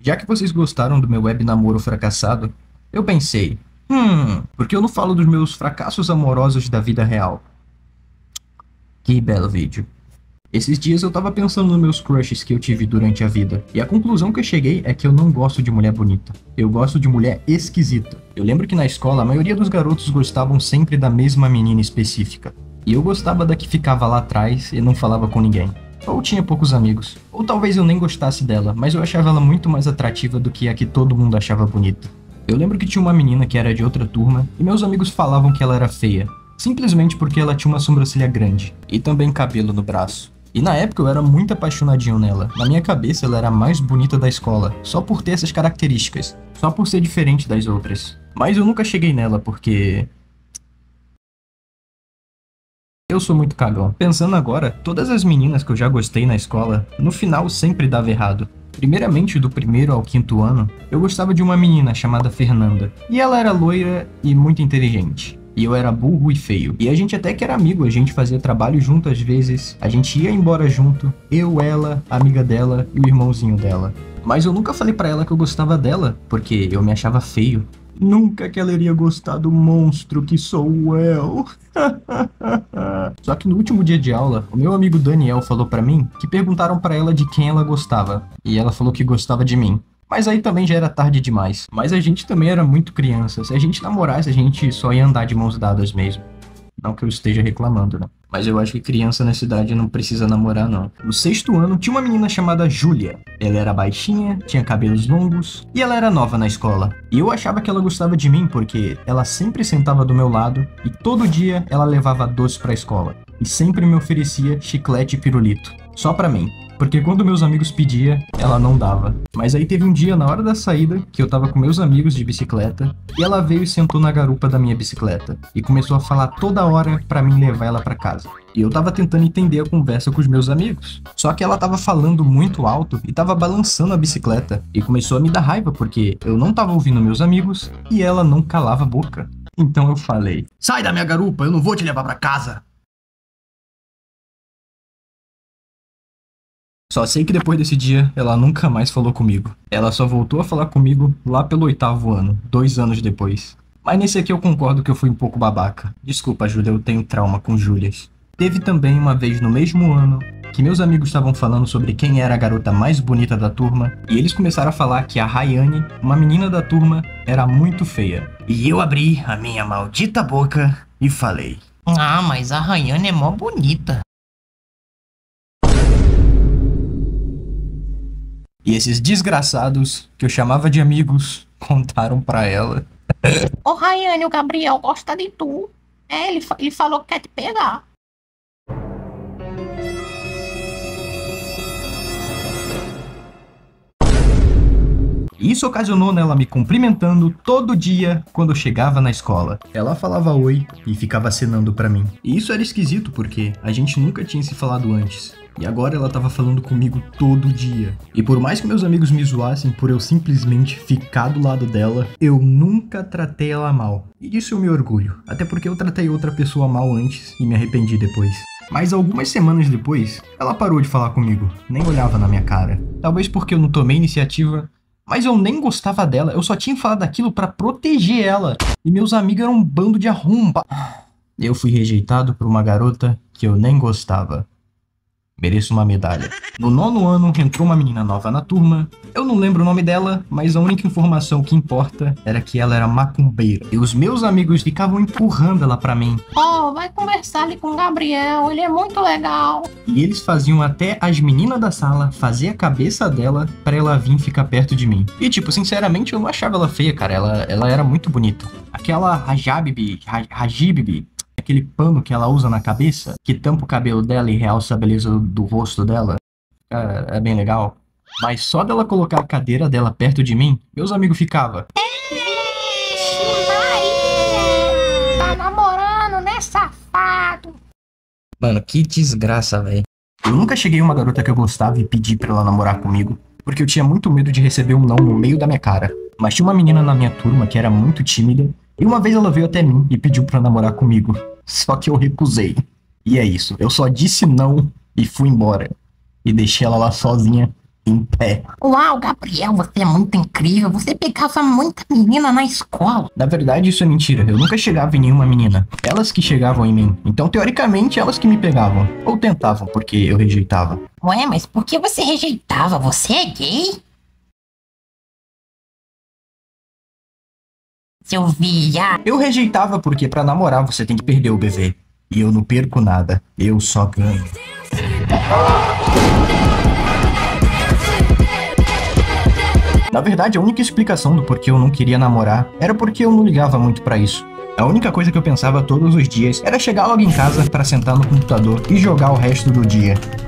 Já que vocês gostaram do meu web namoro fracassado, eu pensei, por que eu não falo dos meus fracassos amorosos da vida real? Que belo vídeo. Esses dias eu tava pensando nos meus crushes que eu tive durante a vida, e a conclusão que eu cheguei é que eu não gosto de mulher bonita. Eu gosto de mulher esquisita. Eu lembro que na escola a maioria dos garotos gostavam sempre da mesma menina específica. E eu gostava da que ficava lá atrás e não falava com ninguém. Ou tinha poucos amigos. Ou talvez eu nem gostasse dela, mas eu achava ela muito mais atrativa do que a que todo mundo achava bonita. Eu lembro que tinha uma menina que era de outra turma, e meus amigos falavam que ela era feia. Simplesmente porque ela tinha uma sobrancelha grande, e também cabelo no braço. E na época eu era muito apaixonadinho nela. Na minha cabeça ela era a mais bonita da escola, só por ter essas características, só por ser diferente das outras. Mas eu nunca cheguei nela porque... eu sou muito cagão. Pensando agora, todas as meninas que eu já gostei na escola, no final sempre dava errado. Primeiramente, do primeiro ao quinto ano, eu gostava de uma menina chamada Fernanda. E ela era loira e muito inteligente. E eu era burro e feio. E a gente até que era amigo, a gente fazia trabalho junto às vezes, a gente ia embora junto, eu, ela, a amiga dela e o irmãozinho dela. Mas eu nunca falei pra ela que eu gostava dela, porque eu me achava feio. Nunca que ela iria gostar do monstro que sou eu. Só que no último dia de aula, o meu amigo Daniel falou pra mim que perguntaram pra ela de quem ela gostava. E ela falou que gostava de mim. Mas aí também já era tarde demais. Mas a gente também era muito criança. Se a gente namorasse, a gente só ia andar de mãos dadas mesmo. Não que eu esteja reclamando, né? Mas eu acho que criança nessa idade não precisa namorar, não. No sexto ano, tinha uma menina chamada Júlia. Ela era baixinha, tinha cabelos longos, e ela era nova na escola. E eu achava que ela gostava de mim porque ela sempre sentava do meu lado, e todo dia ela levava doce pra escola. E sempre me oferecia chiclete e pirulito. Só pra mim. Porque quando meus amigos pediam, ela não dava. Mas aí teve um dia, na hora da saída, que eu tava com meus amigos de bicicleta, e ela veio e sentou na garupa da minha bicicleta, e começou a falar toda hora pra mim levar ela pra casa. E eu tava tentando entender a conversa com os meus amigos. Só que ela tava falando muito alto e tava balançando a bicicleta, e começou a me dar raiva porque eu não tava ouvindo meus amigos, e ela não calava a boca. Então eu falei, sai da minha garupa, eu não vou te levar pra casa. Só sei que depois desse dia, ela nunca mais falou comigo. Ela só voltou a falar comigo lá pelo oitavo ano, 2 anos depois. Mas nesse aqui eu concordo que eu fui um pouco babaca. Desculpa, Júlia, eu tenho trauma com Júlias. Teve também uma vez no mesmo ano, que meus amigos estavam falando sobre quem era a garota mais bonita da turma, e eles começaram a falar que a Rayane, uma menina da turma, era muito feia. E eu abri a minha maldita boca e falei, ah, mas a Rayane é mó bonita. E esses desgraçados, que eu chamava de amigos, contaram pra ela. Ô Rayane, o Gabriel gosta de tu. É, ele falou que quer te pegar. Isso ocasionou nela me cumprimentando todo dia quando eu chegava na escola. Ela falava oi e ficava acenando pra mim. E isso era esquisito porque a gente nunca tinha se falado antes. E agora ela tava falando comigo todo dia. E por mais que meus amigos me zoassem por eu simplesmente ficar do lado dela, eu nunca tratei ela mal. E disso eu me orgulho. Até porque eu tratei outra pessoa mal antes e me arrependi depois. Mas algumas semanas depois, ela parou de falar comigo. Nem olhava na minha cara. Talvez porque eu não tomei iniciativa, mas eu nem gostava dela. Eu só tinha falado aquilo pra proteger ela. E meus amigos eram um bando de arromba. Eu fui rejeitado por uma garota que eu nem gostava. Mereço uma medalha. No 9º ano, entrou uma menina nova na turma. Eu não lembro o nome dela, mas a única informação que importa era que ela era macumbeira. E os meus amigos ficavam empurrando ela pra mim. Oh, vai conversar ali com o Gabriel, ele é muito legal. E eles faziam até as meninas da sala fazer a cabeça dela pra ela vir ficar perto de mim. E tipo, sinceramente, eu não achava ela feia, cara. Ela era muito bonita. Aquela Rajibibi, aquele pano que ela usa na cabeça, que tampa o cabelo dela e realça a beleza do rosto dela, é bem legal. Mas só dela colocar a cadeira dela perto de mim, meus amigos ficavam. Tá namorando, né, safado? Mano, que desgraça, velho. Eu nunca cheguei a uma garota que eu gostava e pedi pra ela namorar comigo, porque eu tinha muito medo de receber um não no meio da minha cara. Mas tinha uma menina na minha turma que era muito tímida, e uma vez ela veio até mim e pediu pra namorar comigo. Só que eu recusei. E é isso, eu só disse não e fui embora. E deixei ela lá sozinha, em pé. Uau, Gabriel, você é muito incrível. Você pegava muita menina na escola. Na verdade, isso é mentira. Eu nunca chegava em nenhuma menina. Elas que chegavam em mim. Então, teoricamente, elas que me pegavam. Ou tentavam, porque eu rejeitava. Ué, mas por que você rejeitava? Você é gay? Seu viado. Eu rejeitava porque pra namorar você tem que perder o bebê. E eu não perco nada. Eu só ganho. Na verdade, a única explicação do porquê eu não queria namorar era porque eu não ligava muito pra isso. A única coisa que eu pensava todos os dias era chegar logo em casa pra sentar no computador e jogar o resto do dia.